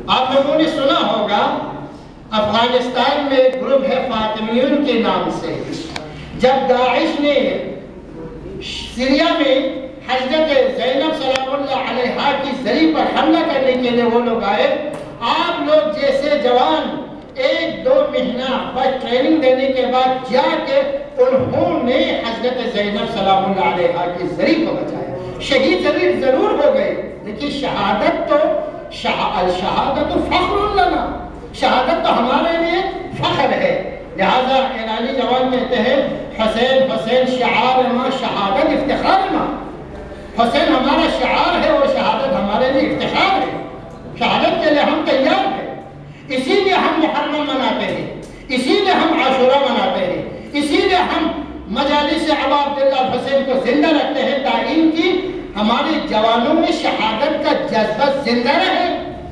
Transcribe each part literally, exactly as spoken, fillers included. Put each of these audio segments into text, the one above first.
آپ لوگوں نے سنا ہوگا افغانستان میں ایک گروپ ہے فاطمیون کے نام سے. جب داعش نے سیریا میں حضرت زینب سلام اللہ علیہا کی زری پر حملہ کرنے کے لیے وہ لوگ آئے، آپ لوگ جیسے جوان ایک دو مہینہ بس ٹریننگ دینے کے بعد جا کے انہوں نے حضرت زینب سلام اللہ علیہا کی زری کو بچایا. شہید ضرور ضرور ہو گئے، لیکن شہادت تو الشہادت فخر لنا، شہادت تو ہمارے لیے فخر ہے. لہذا ایرانی جوان کہتے ہیں حسین حسین شعار ما شہادت افتخار ما. حسین ہمارا شعار ہے اور شہادت ہمارے لیے افتخار ہے. شہادت کے لیے ہم تیار ہیں. اسی لیے ہم محرم مناتے ہیں، اسی لیے ہم عاشورہ مناتے ہیں، اسی لیے ہم مجالس ابا عبداللہ الحسین کو زندہ رکھتے ہیں تاکہ ان کی ہمارے جوانوں میں شہادت کا جذبہ زندہ رہے.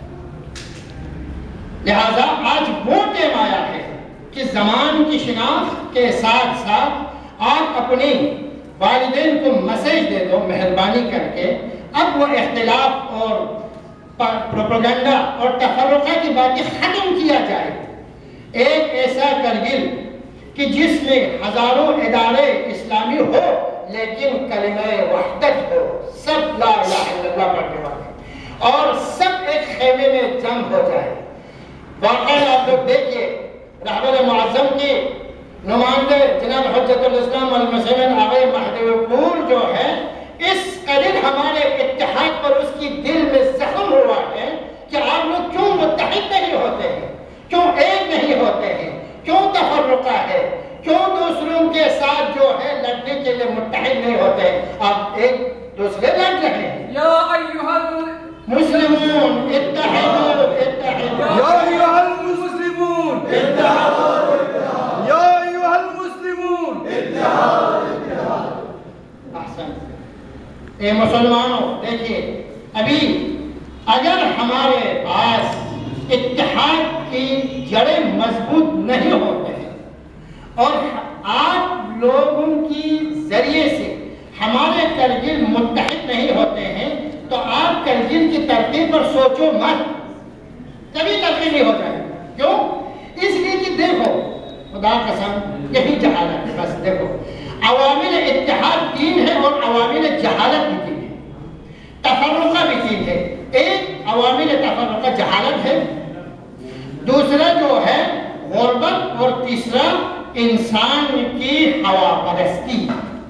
لہذا آج وہ ٹائم آیا ہے کہ زمان کی شناخت کے ساتھ ساتھ آپ اپنے والدین کو میسیج دے دو مہربانی کر کے. اب وہ اختلاف اور پروپیگنڈا اور تفرقہ کی باتیں ختم کیا جائے. ایک ایسا کرگل کہ جس میں ہزاروں ادارے اسلامی ہو لیکن کلمہ وحدت ہو، سب لا الہ الا اللہ پڑھنے والے اور سب ایک خیمے میں جمع ہو جائے. واقعی آپ لوگ دیکھیے رہبر معظم کی نمائندے جناب حجت الاسلام والمسلمین آغا مہدی پور جو ہے، اس قدر ہمارے اتحاد پر اس کی دل میں زخم ہوا ہے کہ آپ لوگ کیوں متحد نہیں ہوتے ہیں، کیوں ایک نہیں ہوتے ہیں، کیوں تفرقہ ہے، کیوں دوسروں کے ساتھ جو ہے لڑنے کے لیے متحد نہیں ہوتے ہیں. آپ ایک دوسرے لڑ رہے ہیں. یا ایھا المسلمون اتحدوا اتحدوا یا ایھا المسلمون اتحدوا یا ایھا المسلمون اتحدوا. احسن. اے مسلمانوں دیکھیے، ابھی اگر ہمارے پاس اتحاد کی جڑیں مضبوط نہیں ہوتے ہیں اور آپ لوگوں کی ذریعے سے ہمارے کرگل متحد نہیں ہوتے ہیں تو آپ کرگل کی ترقی پر سوچو مت، کبھی ترقی نہیں ہو جائے. کیوں؟ اس لیے کہ دیکھو خدا قسم یہی جہالت ہے. بس دیکھو عوامل اتحاد دین ہے اور عوامل جہالت بھی دین ہے، تفرقہ بھی دین ہے. ایک عوامل تفرقہ جہالت ہے، دوسرا جو ہے غربت، اور تیسرا انسان کی ہوا پرستی.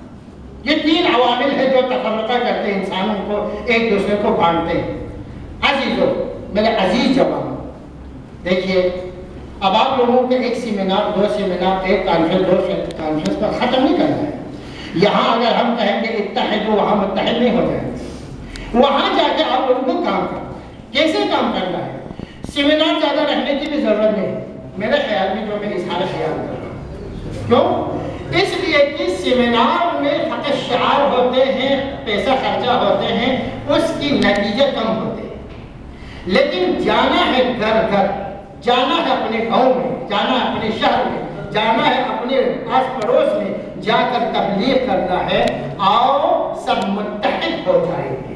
یہ تین عوامل ہے جو تفرقہ کرتے ہیں، انسانوں کو ایک دوسرے کو بانٹتے ہیں. عزیزو میرے عزیز جوانوں دیکھیے، اب آپ لوگوں کے ایک سیمینار دو سیمینار ایک کانفرنس دو کانفرنس پر ختم نہیں کرنا ہے. یہاں اگر ہم کہیں گے اتحاد ہو، وہاں متحد نہیں ہو جائیں گے. وہاں جا کے آپ لوگوں کو کام کرنا ہے. کیسے کام کرنا ہے؟ سیمینار زیادہ رہنے کی بھی ضرورت نہیں ہے میرے خیال میں، جو میں اظہار خیال کر رہا ہوں. کیوں؟ اس لیے کہ سیمینار میں فقط شعار ہوتے ہیں، پیسہ خرچہ ہوتے ہیں، اس کی نتیجے کم ہوتے ہیں. لیکن جانا ہے گھر گھر، جانا ہے اپنے گاؤں میں، جانا ہے اپنے شہر میں، جانا ہے اپنے آس پڑوس میں، جا کر تبلیغ کرنا ہے. آؤ سب متحد ہو جائیں گے،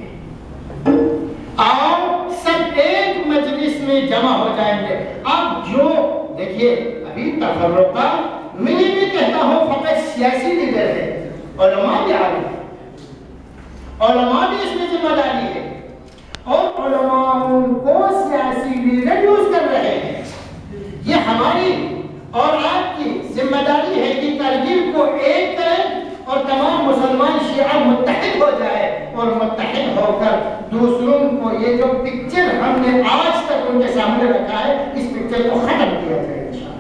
آؤ سب ایک مجلس میں جمع ہو جائیں گے. اب جو دیکھیے ابھی تفرقہ میں بھی کہتا ہوں فقط سیاسی لیڈر ہے، علماء بھی عالم ہے، علماء بھی اس میں ذمہ داری ہے، اور علماء کو سیاسی لیڈر یوز کر رہے ہیں. یہ ہماری اور آپ کی ذمہ داری ہے کہ کرگل کو ایک کریں اور تمام مسلمان شیعہ متحد ہو جائے، اور متحد ہو کر دوسروں کو یہ جو پکچر ہم نے آج تک ان کے سامنے رکھا ہے اس پکچر کو ختم کیا جائے.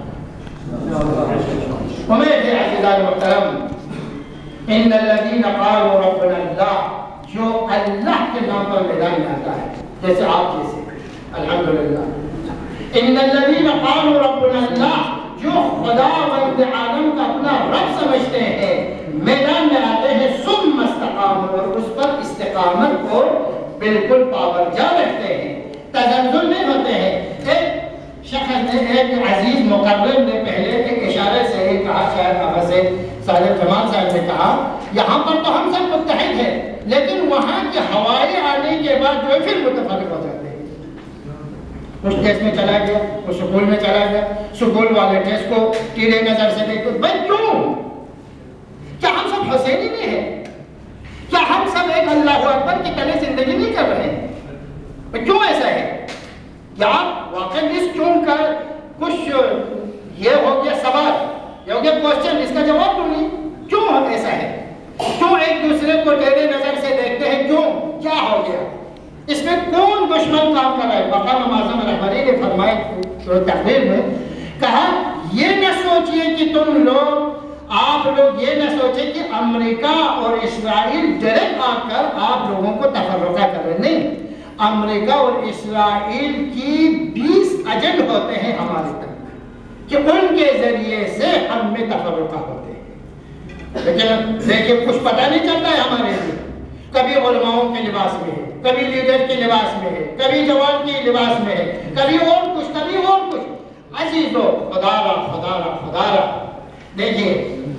امید ہے عزیزان محترم، ان الذین قالوا ربنا اللہ، جو اللہ کے نام پر میدان میں آتا ہے جیسے آپ جیسے الحمدللہ. ان الذین قالوا ربنا اللہ، جو خدا وند عالم کا اپنا رب سمجھتے ہیں، میدان میں آتے ہیں. ثم استقاموا، اور اس پر استقامت کو بالکل پابرجا رکھتے ہیں، تزلزل نہیں ہوتے ہیں. ایک شخص نے، ایک عزیز مقرر نے پہلے ایک اشارے سے ایک کہا، شاید ابا سید صالح جمال صاحب نے کہا، یہاں پر تو ہم سب متحد ہیں لیکن وہاں کے ہوائیں آنے کے بعد جو ہے پھر متفرق ہو جاتے ہیں. کچھ ٹیسٹ میں چلا گیا، وہ سکول میں چلا گیا، سکول والے ٹیسٹ کو ٹیڑے نظر سے دیکھتے بھائی کیوں؟ کیا ہم سب حسینی نہیں ہیں؟ کیا ہم سب ایک اللہ اکبر کی تلے زندگی نہیں کر رہے ہیں؟ کیوں ایسا ہے؟ یا واقعی اس کیوں کا کچھ یہ ہو گیا سوال، یہ ہو گیا کوشچن، اس کا جواب دوں گی کیوں ایسا ہے؟ کیوں ایک دوسرے کو ٹیڑے نظر سے دیکھتے ہیں؟ کیوں؟ کیا ہو گیا؟ اس میں کون دشمن کام کر رہا ہے؟ مقام معظم رہبری نے فرمائے تقریر میں کہا یہ نہ سوچئے کہ تم لوگ آپ لوگ یہ نہ سوچیں کہ امریکہ اور اسرائیل ڈائریکٹ آ کر آپ لوگوں کو تفرقہ کر رہے، نہیں، امریکہ اور اسرائیل کی بیس ایجنڈ ہوتے ہیں ہمارے تک کہ ان کے ذریعے سے ہم میں تفرقہ ہوتے ہیں، لیکن دیکھیں کچھ پتہ نہیں چلتا ہے ہمارے لیے، کبھی علماؤں کے لباس میں ہے، کبھی لیڈر کے لباس میں ہے، کبھی جوان کے لباس میں ہے، کبھی اور کچھ کبھی اور کچھ۔ عزیزو خدا را خدا را خدا را دیکھیے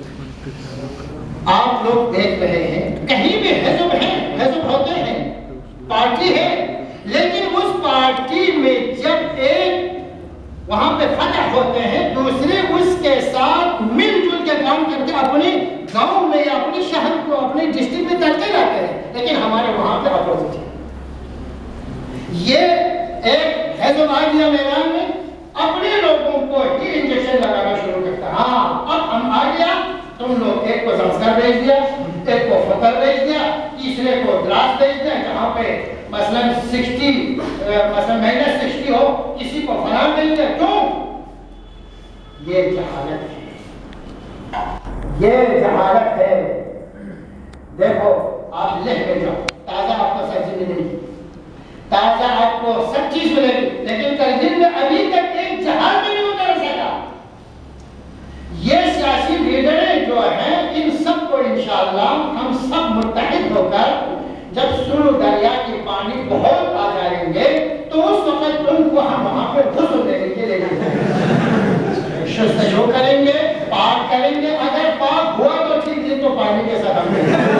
آپ لوگ دیکھ رہے ہیں کہیں بھی حزب ہیں، حزب ہوتے ہیں، پارٹی ہے، لیکن اس پارٹی میں جب ایک وہاں پہ فتح ہوتے ہیں دوسرے اس کے ساتھ مل جل کے کام کر کے اپنی گاؤں میں یا اپنی شہر کو اپنی ڈسٹرکٹ میں کرتے رہتے ہیں، لیکن ہمارے وہاں پہ اپوزٹ ہے۔ یہ ایک حزب آ گیا میدان میں اپنے لوگوں کو ہی انجیکشن لگانا شروع کرتا ہے، ہاں اب ہم آ گیا، تم لوگ ایک کو زمزگر بھیج دیا، ایک کو فطر بھیج دیا، تیسرے کو دراز بھیج دیا، جہاں پہ مثلاً سکسٹی مثلاً مائنس سکسٹی ہو کسی کو فلاں بھیج دیا، کیوں؟ یہ جہالت ہے، یہ جہالت ہے۔ دیکھو آپ لکھ کے جاؤ، تازہ آپ کو سبزی ملے گی، تازہ آپ کو سب چیز ملے گی، لیکن ترجیح میں ابھی تک ایک جہاز بھی نہیں اتر سکا۔ یہ سیاسی لیڈریں جو ہیں ان سب کو انشاءاللہ ہم سب متحد ہو کر جب سرو دریا کی پانی بہت آ جائیں گے تو اس وقت ان کو ہم وہاں پہ غسل دینے کے لیے لے جائیں گے، شستشو کریں گے، پاک کریں گے، اگر پاک ہوا تو ٹھیک ہے تو پانی کے ساتھ ہم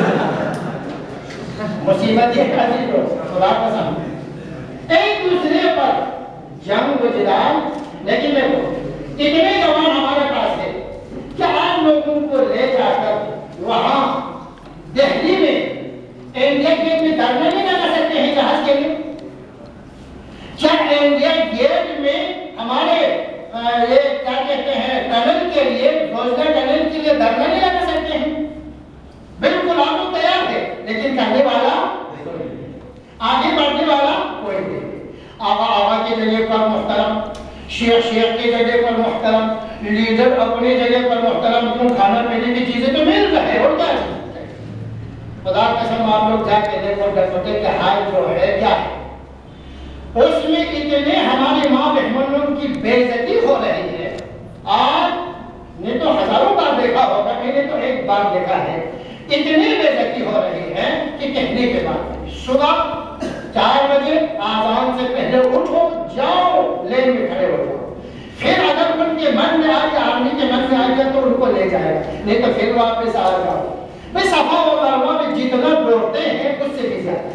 مصیبت یہ عزیز ہو خدا قسم ایک دوسرے پر جنگ و جدال، لیکن دیکھو اتنے جوان ہمارے پاس ہے کہ آپ لوگوں کو لے جا کر وہاں دہلی میں انڈیا گیٹ میں دھرنا نہیں لگا سکتے ہیں جہاز کے لیے؟ کیا انڈیا گیٹ میں ہمارے یہ کیا کہتے ہیں ٹنل کے لیے روزگار ٹنل کے لیے دھرنا نہیں لگا سکتے ہیں؟ بالکل آپ لوگ تیار ہے، لیکن کرنے والا آگے بڑھنے والا کوئی نہیں۔ آقا آقا کی جگہ پر محترم، شیخ شیخ کی جگہ پر محترم، لیڈر اپنی جگہ پر محترم، کیوں کھانا پینے کی چیزیں تو مل رہے اور کیا چیز ہے؟ خدا قسم آپ لوگ جا کے دیکھو ڈکوٹے کے حال جو ہے کیا ہے، اس میں اتنے ہماری ماں بہنوں کی بے عزتی ہو رہی ہے۔ آج نے تو ہزاروں بار دیکھا ہوگا، میں نے تو ایک بار دیکھا ہے، اتنی بے عزتی ہو رہی ہے کہ کہنے کے بعد صبح چار بجے آذان سے پہلے اٹھو جاؤ لین میں کھڑے ہو جاؤ، پھر اگر ان کے من میں آ گیا آرمی کے من میں آ گیا تو ان کو لے جائے گا، نہیں تو پھر واپس آ جاؤ۔ میں صفا و مروہ میں جتنا دوڑتے ہیں اس سے بھی زیادہ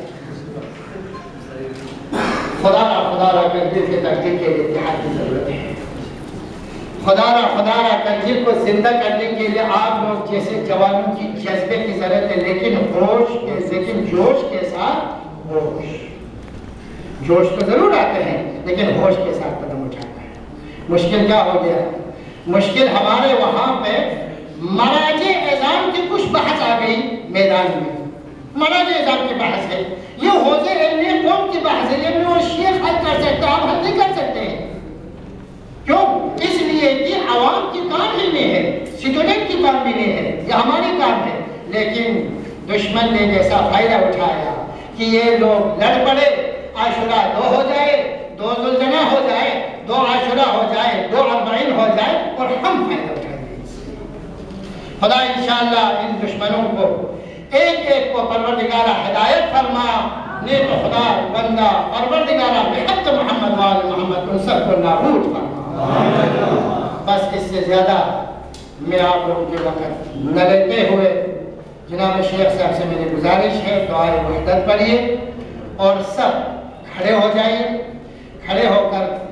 خدا را خدا را کنجر کے ترتیب کے لیے اتحاد کی ضرورت ہے۔ خدا را خدا را کنجر کو زندہ کرنے کے لیے آپ لوگ جیسے جوانوں کی جذبے کی ضرورت ہے، لیکن ہوش کے لیکن جوش کے ساتھ ہوش جوش تو ضرور آتے ہیں لیکن ہوش کے ساتھ قدم اٹھاتا ہے۔ مشکل کیا ہو گیا؟ مشکل ہمارے وہاں پہ مراجع اعظام کی کچھ بحث آ گئی میدان میں، مراجع اعظام کی بحث ہے، یہ حوزے علمیہ قوم کی بحث ہے، یہ میں وہ شیخ حل کر سکتا آپ حل نہیں کر سکتے ہیں۔ کیوں؟ اس لیے کہ عوام کی کام ہی نہیں ہے، سٹوڈنٹ کی کام بھی نہیں ہے، یہ ہماری کام ہے، لیکن دشمن نے جیسا فائدہ اٹھایا کہ یہ لوگ لڑ پڑے، عاشورہ دو ہو جائے، دو ذوالجناح ہو جائے، دو عاشورہ ہو جائے، دو اربعین ہو جائے اور ہم فائدہ اٹھائیں گے۔ خدا انشاءاللہ ان دشمنوں کو ایک ایک کو پروردگارہ ہدایت فرما، نیک و خدا بندہ پروردگارہ بحق محمد وآل محمد ان سب کو نابود فرما۔ بس اس سے زیادہ میں آپ لوگوں کے وقت نہ لیتے ہوئے جناب شیخ صاحب سے میری گزارش ہے دعائے وحدت پڑھیے اور سب کھڑے ہو جائیے، کھڑے ہو کر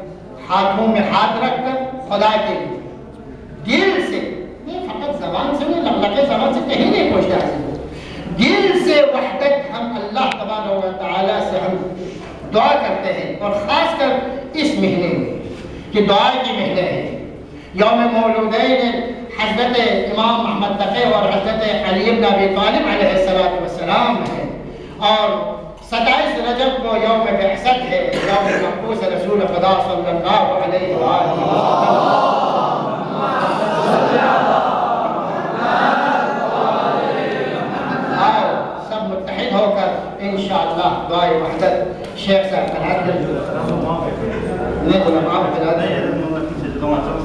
ہاتھوں میں ہاتھ رکھ کر خدا کے لیے دل سے، نہیں فقط زبان سے نہیں، لفظ زبان سے کہیں نہیں پہنچتا ہے، دل سے وحدت ہم اللہ تبارک و تعالیٰ سے ہم دعا کرتے ہیں، اور خاص کر اس مہینے میں کہ دعا کی مہینے ہیں، یوم مولودین حضرت امام محمد تقی اور حضرت علی بن ابی طالب علیہ السلام ہے، اور ستائیس رجب کو یوم بعثت ہے، یوم مبعوث رسول خدا صلی اللہ علیہ وآلہ وسلم۔ آؤ سب متحد ہو کر انشاءاللہ دعائے وحدت شیخ صاحب قرار دیں۔ نہیں جناب آپ قرار دیں۔